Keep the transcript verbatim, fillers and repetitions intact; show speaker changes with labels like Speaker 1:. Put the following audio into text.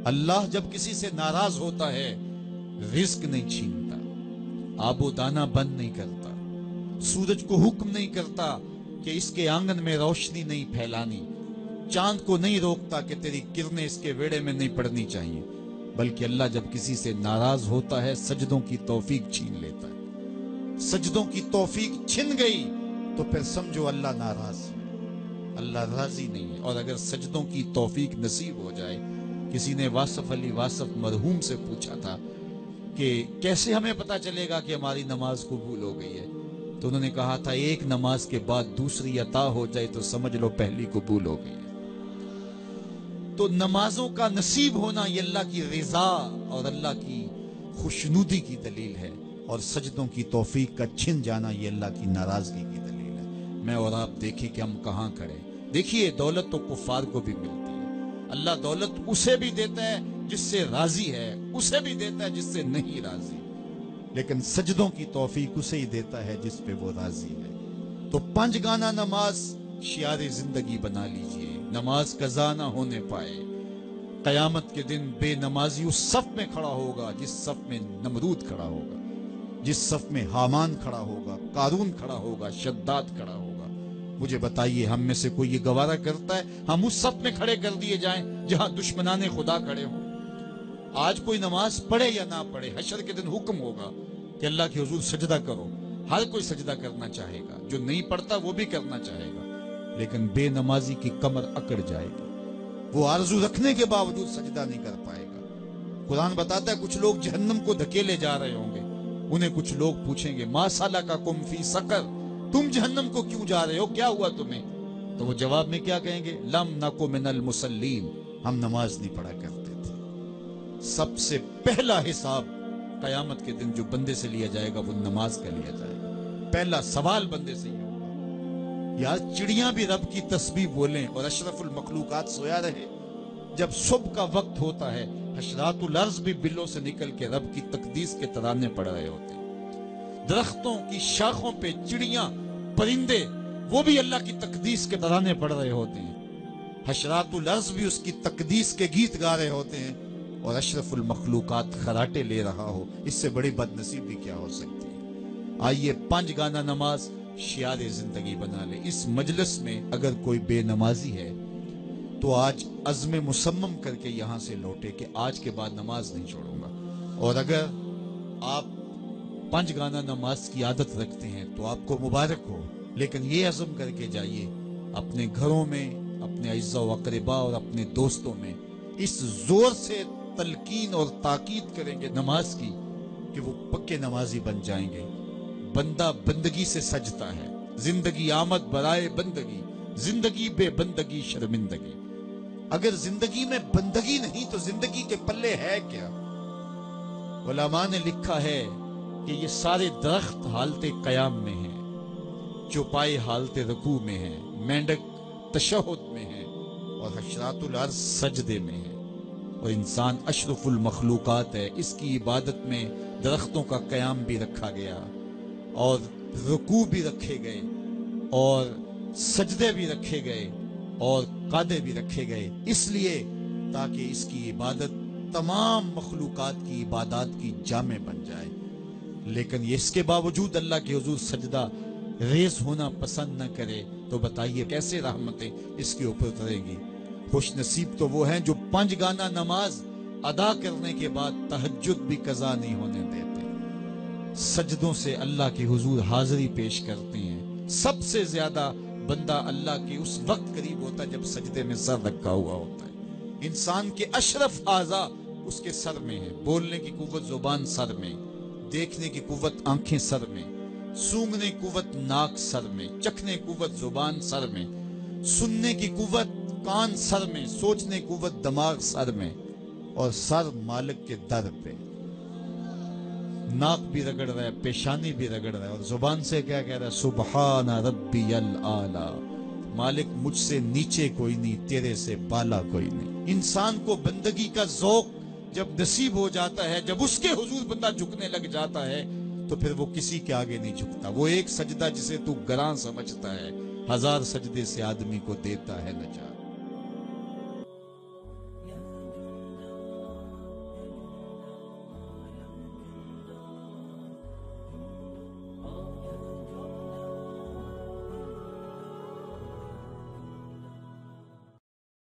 Speaker 1: اللہ جب کسی سے ناراض ہوتا ہے رزق نہیں چھینتا، آب و دانہ بند نہیں کرتا، سورج کو حکم نہیں کرتا کہ اس کے آنگن میں روشنی نہیں پھیلانی، چاند کو نہیں روکتا کہ تیری کرنیں اس کے ویڑے میں نہیں پڑنی چاہیے، بلکہ اللہ جب کسی سے ناراض ہوتا ہے سجدوں کی توفیق چھین لیتا ہے۔ سجدوں کی توفیق چھن گئی تو پھر سمجھو اللہ ناراض ہے، اللہ راضی نہیں ہے۔ اور اگر سجدوں کی توفیق نصیب ہو جائے، کسی نے واصف علی واصف مرحوم سے پوچھا تھا کہ کیسے ہمیں پتا چلے گا کہ ہماری نماز قبول ہو گئی ہے، تو انہوں نے کہا تھا ایک نماز کے بعد دوسری عطا ہو جائے تو سمجھ لو پہلی قبول ہو گئی ہے۔ تو نمازوں کا نصیب ہونا یہ اللہ کی رضا اور اللہ کی خوشنودی کی دلیل ہے، اور سجدوں کی توفیق کا چھن جانا یہ اللہ کی ناراضگی کی دلیل ہے۔ میں اور آپ دیکھیں کہ ہم کہاں کھڑے۔ دیکھیے دولت تو کفار کو بھی ملتی ہے، اللہ دولت اسے بھی دیتا ہے جس سے راضی ہے، اسے بھی دیتا ہے جس سے نہیں راضی، لیکن سجدوں کی توفیق اسے ہی دیتا ہے جس پہ وہ راضی ہے۔ تو پنج گانا نماز شعار زندگی بنا لیجئے، نماز قضا نہ ہونے پائے۔ قیامت کے دن بے نمازی اس صف میں کھڑا ہوگا جس صف میں نمرود کھڑا ہوگا، جس صف میں حامان کھڑا ہوگا، قارون کھڑا ہوگا، شداد کھڑا ہوگا۔ مجھے بتائیے ہم میں سے کوئی یہ گوارہ کرتا ہے ہم اس صف میں کھڑے کر دیے جائیں جہاں دشمنان خدا کھڑے ہوں؟ آج کوئی نماز پڑھے یا نہ پڑھے، حشر کے دن حکم ہوگا کہ اللہ کے حضور سجدہ کرو۔ ہر کوئی سجدہ کرنا چاہے گا، جو نہیں پڑھتا وہ بھی کرنا چاہے گا، لیکن بے نمازی کی کمر اکڑ جائے گی، وہ آرزو رکھنے کے باوجود سجدہ نہیں کر پائے گا۔ قرآن بتاتا ہے کچھ لوگ جہنم کو دھکیلے جا رہے ہوں گے، انہیں کچھ لوگ پوچھیں گے ما سلککم فی سقر، تم جہنم کو کیوں جا رہے ہو، کیا ہوا تمہیں؟ تو وہ جواب میں کیا کہیں گے؟ لم نک من المصلین، ہم نماز نہیں پڑھا کرتے تھے۔ سب سے پہلا حساب قیامت کے دن جو بندے سے لیا جائے گا وہ نماز کا لیا جائے گا۔ پہلا سوال بندے سے یہ ہوگا۔ یار چڑیاں بھی رب کی تسبیح بولیں اور اشرف المخلوقات سویا رہے، جب صبح کا وقت ہوتا ہے حشرات الارض بھی بلوں سے نکل کے رب کی تقدیس کے ترانے پڑھ رہے ہوتے ہیں، درختوں کی شاخوں پہ چڑیاں پرندے وہ بھی اللہ کی تقدیس کے ترانے پڑھ رہے ہوتے ہیں، حشرات الارض بھی اس کی تقدیس کے گیت گا رہے ہوتے ہیں، اور اشرف المخلوقات خراٹے لے رہا ہو، اس سے بڑی بد نصیبی کیا ہو سکتی ہے؟ آئیے پانچ گانا نماز شعار زندگی بنا لے۔ اس مجلس میں اگر کوئی بے نمازی ہے تو آج عزم مصمم کر کے یہاں سے لوٹے کہ آج کے بعد نماز نہیں چھوڑوں گا، اور اگر آپ پانچ گانا نماز کی عادت رکھتے ہیں تو آپ کو مبارک ہو، لیکن یہ عزم کر کے جائیے اپنے گھروں میں، اپنے اعزاء و اقربا اور اپنے دوستوں میں اس زور سے تلقین اور تاکید کریں گے نماز کی کہ وہ پکے نمازی بن جائیں گے۔ بندہ بندگی سے سجتا ہے، زندگی آمد برائے بندگی، زندگی بے بندگی شرمندگی۔ اگر زندگی میں بندگی نہیں تو زندگی کے پلے ہے کیا؟ علماء نے لکھا ہے کہ یہ سارے درخت حالت قیام میں ہیں، چوپائے حالت رکوع میں ہیں، مینڈک تشہد میں ہیں، اور حشرات الارض سجدے میں ہیں، اور انسان اشرف المخلوقات ہے۔ اس کی عبادت میں درختوں کا قیام بھی رکھا گیا، اور رکوع بھی رکھے گئے، اور سجدے بھی رکھے گئے، اور قعدے بھی رکھے گئے، اس لیے تاکہ اس کی عبادت تمام مخلوقات کی عبادات کی جامع بن جائے۔ لیکن یہ اس کے باوجود اللہ کے حضور سجدہ ریز ہونا پسند نہ کرے تو بتائیے کیسے رحمتیں اس کے اوپر اتریں گی؟ خوش نصیب تو وہ ہیں جو پانچ گانا نماز ادا کرنے کے بعد تہجد بھی قضا نہیں ہونے دیتے، سجدوں سے اللہ کے حضور حاضری پیش کرتے ہیں۔ سب سے زیادہ بندہ اللہ کے اس وقت قریب ہوتا ہے جب سجدے میں سر رکھا ہوا ہوتا ہے۔ انسان کے اشرف اعضاء اس کے سر میں ہے، بولنے کی قوت زبان سر میں، دیکھنے کی قوت آنکھیں سر میں، سونگنے کی قوت ناک سر میں، چکھنے کی قوت زبان سر میں، سننے کی قوت کان سر میں، سوچنے کی قوت دماغ سر میں، اور سر مالک کے در پہ۔ ناک بھی رگڑ رہا ہے، پیشانی بھی رگڑ رہا ہے، اور زبان سے کیا کہہ رہا ہے؟ سبحان ربی الاعلی، مالک مجھ سے نیچے کوئی نہیں، تیرے سے بالا کوئی نہیں۔ انسان کو بندگی کا ذوق جب نصیب ہو جاتا ہے، جب اس کے حضور بندہ جھکنے لگ جاتا ہے تو پھر وہ کسی کے آگے نہیں جھکتا۔ وہ ایک سجدہ جسے تو گراں سمجھتا ہے، ہزار سجدے سے آدمی کو دیتا ہے نجات۔